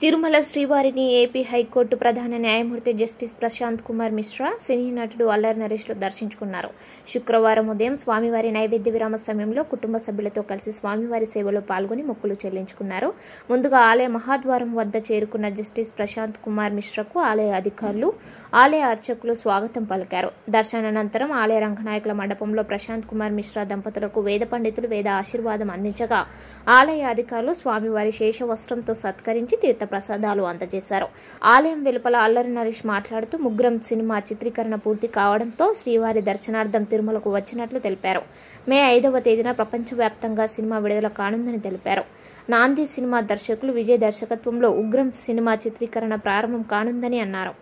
తిరుమల శ్రీవారిని AP high court ప్రధాన న్యాయమూర్తి జస్టిస్ ప్రశాంత్ కుమార్ మిశ్రా, సినీ నటుడు అల్లరి నరేష్లు దర్శించుకున్నారు. శుక్రవారం ఉదయం స్వామివారి నైవేద్య విరామ సమయంలో కుటుంబ సభ్యులతో కలిసి స్వామివారి సేవలో పాల్గొని మొక్కులు చెల్లించుకున్నారు. ముందుగా ఆలయ మహాద్వారం వద్ద చేరుకున్న జస్టిస్ ప్రశాంత్ కుమార్ మిశ్రాకు ఆలయ అధికారులు, ఆలయ అర్చకులు స్వాగతం పలికారు. దర్శనానంతరం ఆలయ రంగనాయకుల మండపంలో ప్రశాంత్ కుమార్ మిశ్రా దంపతులకు వేద పండితులు వేద ఆశీర్వాదం అందించగా ఆలయ అధికారులు స్వామివారి శేష వస్త్రంతో సత్కరించి తీర్థ ప్రసాదాలు అందజేశారు. ఆలయం వెలుపల అల్లరి నరేష్ మాట్లాడుతూ ముగ్గురం సినిమా చిత్రీకరణ పూర్తి కావడంతో శ్రీవారి దర్శనార్థం తిరుమలకు వచ్చినట్లు తెలిపారు. మే 5వ తేదీన ప్రపంచవ్యాప్తంగా సినిమా విడుదల కానుందని తెలిపారు. నాంది సినిమా దర్శకులు విజయ్ దర్శకత్వంలో ఉగ్రం సినిమా చిత్రీకరణ ప్రారంభం కానుందని అన్నారు.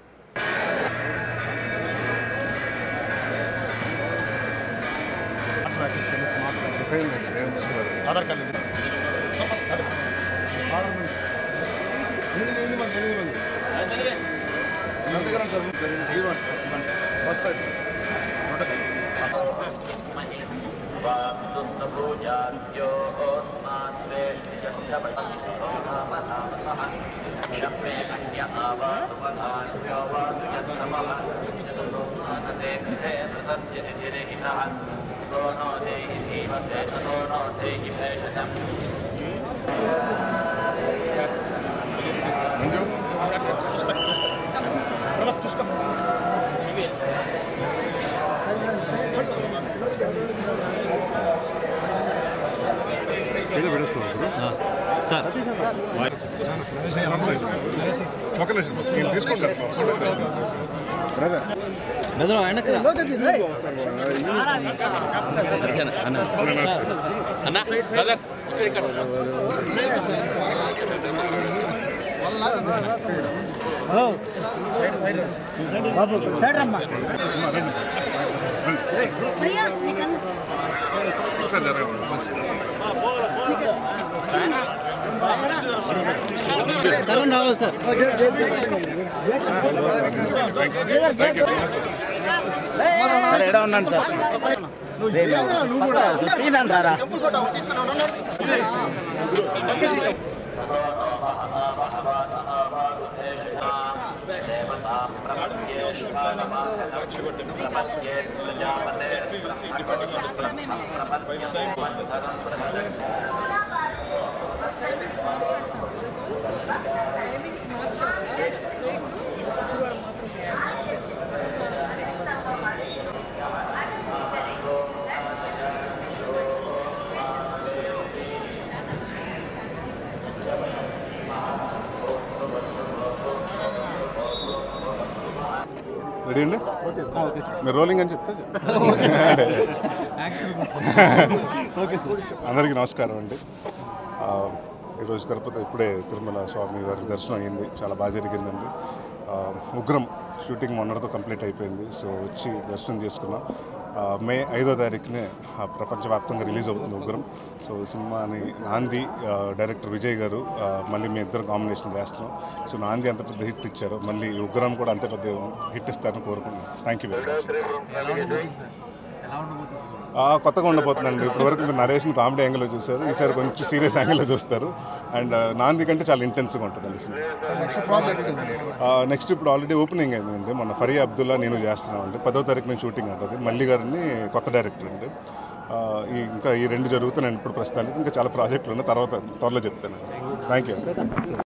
రెడీ అండి, మీరు రోలింగ్ అని చెప్తే అందరికీ నమస్కారం అండి. ఈరోజు ఇప్పుడే తిరుమల స్వామి వారి దర్శనం అయింది, చాలా బాగా జరిగిందండి. ఉగ్రం షూటింగ్ మొన్నటితో కంప్లీట్ అయిపోయింది. సో వచ్చి దర్శనం చేసుకున్నాం. మే 5వ తారీఖునే ప్రపంచవ్యాప్తంగా రిలీజ్ అవుతుంది ఉగ్రం. సో సినిమాని నాంది డైరెక్టర్ విజయ్ గారు మళ్ళీ మీ ఇద్దరు కాంబినేషన్ చేస్తున్నాం. సో నాంది అంత పెద్ద హిట్ ఇచ్చారు, మళ్ళీ ఉగ్రం కూడా అంత పెద్ద హిట్ ఇస్తారని కోరుకుంటున్నాం. Thank you very much. కొత్తగా ఉండబోతుందండి. ఇప్పటివరకు మీరు నరేష్ని కామెడీ యాంగిల్లో చూశారు, ఈసారి కొంచెం సీరియస్ యాంగిల్లో చూస్తారు. అండ్ నాంది కంటే చాలా ఇంటెన్స్గా ఉంటుందండి సినిమా. నెక్స్ట్ ఇప్పుడు ఆల్రెడీ ఓపెనింగ్ అయిందండి, మన ఫరియా అబ్దుల్లా నేను చేస్తున్నాం అండి. 10వ తారీఖు నుంచి షూటింగ్ ఉంటుంది. మల్లి గారిని కొత్త డైరెక్టర్ అండి. ఇంకా ఈ 2 జరుగుతున్నాయి ఇప్పుడు ప్రస్తుతానికి. ఇంకా చాలా ప్రాజెక్టులు ఉన్నాయి, తర్వాత త్వరలో చెప్తాను. Thank you.